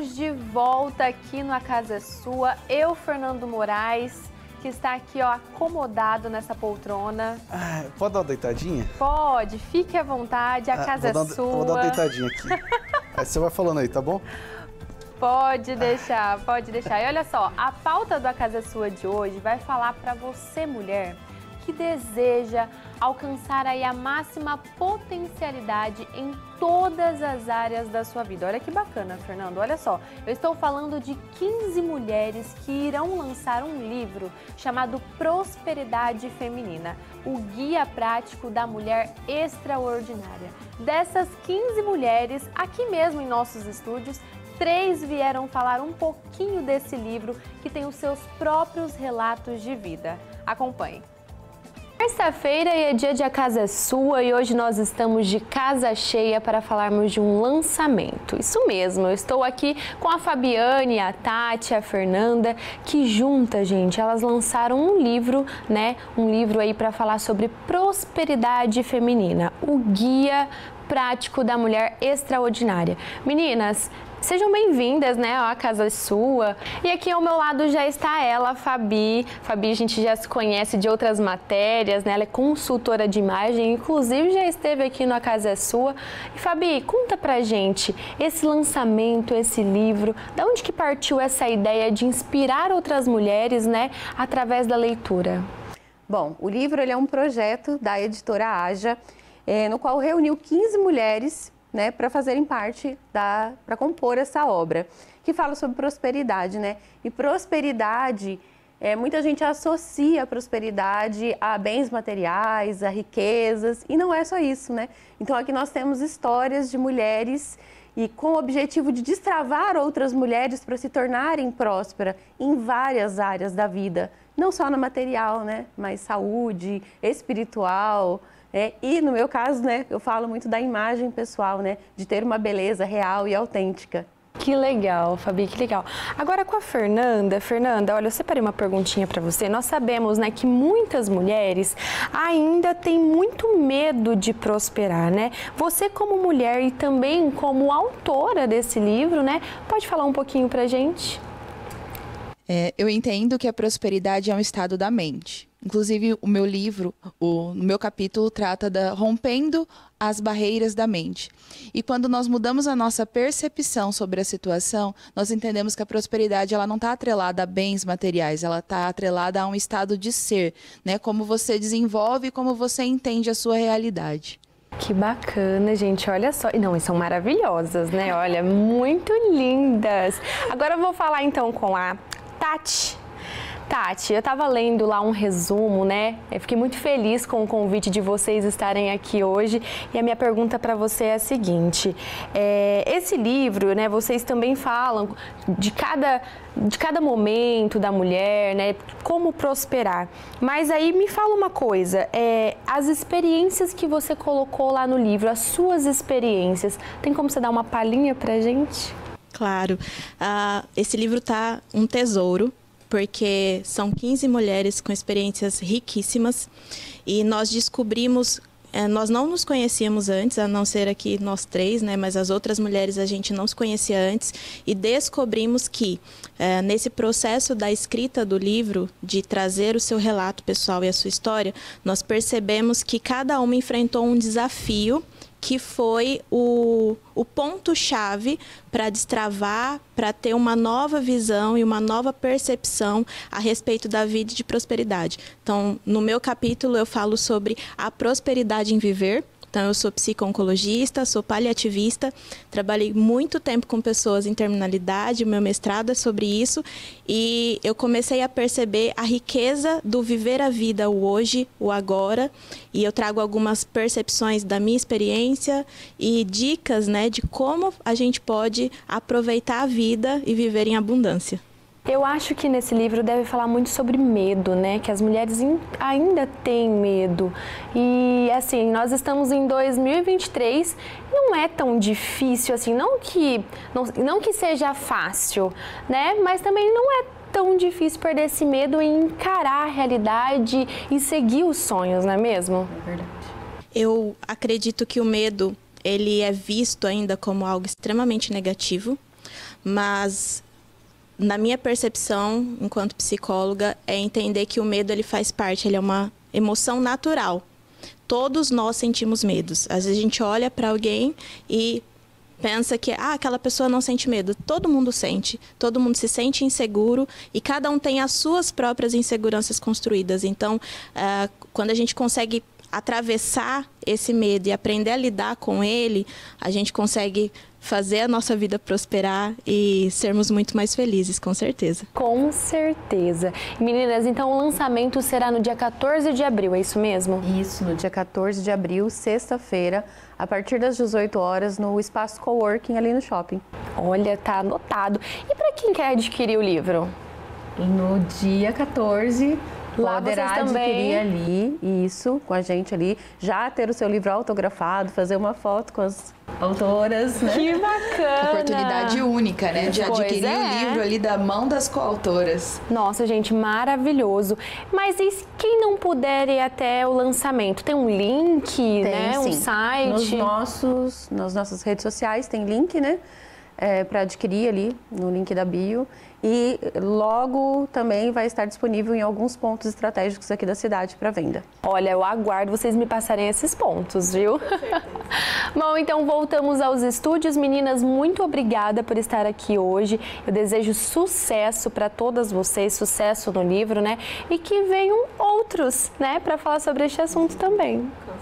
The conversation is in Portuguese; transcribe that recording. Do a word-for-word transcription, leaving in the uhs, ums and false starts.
Estamos de volta aqui no A Casa é Sua. Eu, Fernando Moraes, que está aqui, ó, acomodado nessa poltrona. Ah, pode dar uma deitadinha? Pode, fique à vontade, a ah, casa é dar, sua. Vou dar uma deitadinha aqui. Aí você vai falando aí, tá bom? Pode deixar, pode deixar. E olha só, a pauta do A Casa é Sua de hoje vai falar para você, mulher, que deseja alcançar aí a máxima potencialidade em todas as áreas da sua vida. Olha que bacana, Fernando. Olha só, eu estou falando de quinze mulheres que irão lançar um livro chamado Prosperidade Feminina, o Guia Prático da Mulher Extraordinária. Dessas quinze mulheres, aqui mesmo em nossos estúdios, três vieram falar um pouquinho desse livro que tem os seus próprios relatos de vida. Acompanhe. Terça-feira é dia de A Casa é Sua e hoje nós estamos de casa cheia para falarmos de um lançamento. Isso mesmo, eu estou aqui com a Fabiane, a Tati, a Fernanda, que juntas, gente, elas lançaram um livro, né? Um livro aí para falar sobre prosperidade feminina, o Guia Prático da Mulher Extraordinária. Meninas, sejam bem-vindas, né, a casa é sua. E aqui ao meu lado já está ela, a Fabi. Fabi, a gente já se conhece de outras matérias, né? Ela é consultora de imagem, inclusive já esteve aqui no A Casa é Sua. E Fabi, conta pra gente esse lançamento, esse livro, da onde que partiu essa ideia de inspirar outras mulheres, né, através da leitura? Bom, o livro ele é um projeto da editora Aja, é, no qual reuniu quinze mulheres, né, para fazerem parte da, para compor essa obra, que fala sobre prosperidade, né? E prosperidade, é, muita gente associa a prosperidade a bens materiais, a riquezas, e não é só isso, né? Então aqui nós temos histórias de mulheres e com o objetivo de destravar outras mulheres para se tornarem prósperas em várias áreas da vida, não só na material, né? Mas saúde, espiritual. É, e no meu caso, né, eu falo muito da imagem pessoal, né, de ter uma beleza real e autêntica. Que legal, Fabi, que legal. Agora com a Fernanda, Fernanda, olha, eu separei uma perguntinha para você. Nós sabemos, né, que muitas mulheres ainda têm muito medo de prosperar, né? Você como mulher e também como autora desse livro, né, pode falar um pouquinho pra gente? É, eu entendo que a prosperidade é um estado da mente. Inclusive, o meu livro, o no meu capítulo, trata da rompendo as barreiras da mente. E quando nós mudamos a nossa percepção sobre a situação, nós entendemos que a prosperidade ela não está atrelada a bens materiais, ela está atrelada a um estado de ser, né? Como você desenvolve e como você entende a sua realidade. Que bacana, gente, olha só. Não, e são maravilhosas, né? Olha, muito lindas. Agora eu vou falar então com a Tati. Tati, eu estava lendo lá um resumo, né? Eu fiquei muito feliz com o convite de vocês estarem aqui hoje. E a minha pergunta para você é a seguinte: é, esse livro, né? Vocês também falam de cada, de cada momento da mulher, né? Como prosperar. Mas aí me fala uma coisa: é, as experiências que você colocou lá no livro, as suas experiências, tem como você dar uma palhinha pra gente? Claro. Uh, esse livro tá um tesouro, porque são quinze mulheres com experiências riquíssimas e nós descobrimos, eh, nós não nos conhecíamos antes, a não ser aqui nós três, né, mas as outras mulheres a gente não se conhecia antes e descobrimos que eh, nesse processo da escrita do livro, de trazer o seu relato pessoal e a sua história, nós percebemos que cada uma enfrentou um desafio que foi o, o ponto-chave para destravar, para ter uma nova visão e uma nova percepção a respeito da vida e de prosperidade. Então, no meu capítulo eu falo sobre a prosperidade em viver. Então, eu sou psico-oncologista, sou paliativista, trabalhei muito tempo com pessoas em terminalidade, o meu mestrado é sobre isso, e eu comecei a perceber a riqueza do viver a vida, o hoje, o agora, e eu trago algumas percepções da minha experiência e dicas, né, de como a gente pode aproveitar a vida e viver em abundância. Eu acho que nesse livro deve falar muito sobre medo, né? Que as mulheres ainda têm medo. E assim, nós estamos em dois mil e vinte e três, não é tão difícil assim, não que, não, não que seja fácil, né? Mas também não é tão difícil perder esse medo e encarar a realidade e seguir os sonhos, não é mesmo? É verdade. Eu acredito que o medo, ele é visto ainda como algo extremamente negativo. mas na minha percepção, enquanto psicóloga, é entender que o medo ele faz parte, ele é uma emoção natural. Todos nós sentimos medos. Às vezes a gente olha para alguém e pensa que ah, aquela pessoa não sente medo. Todo mundo sente, todo mundo se sente inseguro e cada um tem as suas próprias inseguranças construídas. Então, uh, quando a gente consegue atravessar esse medo e aprender a lidar com ele, a gente consegue fazer a nossa vida prosperar e sermos muito mais felizes, com certeza. Com certeza. Meninas, então o lançamento será no dia quatorze de abril, é isso mesmo? Isso, no dia quatorze de abril, sexta-feira, a partir das dezoito horas, no Espaço Coworking ali no shopping. Olha, tá anotado. E para quem quer adquirir o livro? No dia quatorze, Lá poderá vocês também. adquirir ali, isso, com a gente ali, já ter o seu livro autografado, fazer uma foto com as autoras, né? Que bacana! Oportunidade única, né? De Pois adquirir é. o livro ali da mão das coautoras. Nossa, gente, maravilhoso. Mas e quem não puder ir até o lançamento? Tem um link, Tem, né? Um sim. site? Nos nossos, nas nossas redes sociais tem link, né? É, para adquirir ali, no link da bio. E logo também vai estar disponível em alguns pontos estratégicos aqui da cidade para venda. Olha, eu aguardo vocês me passarem esses pontos, viu? Bom, então voltamos aos estúdios. Meninas, muito obrigada por estar aqui hoje. Eu desejo sucesso para todas vocês, sucesso no livro, né? E que venham outros, né, para falar sobre este assunto também.